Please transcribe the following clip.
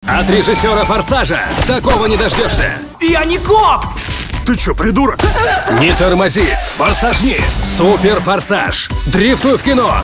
От режиссера «Форсажа» такого не дождешься. Я не коп! Ты чё, придурок? Не тормози, форсажни. Супер форсаж. Дрифтуй в кино.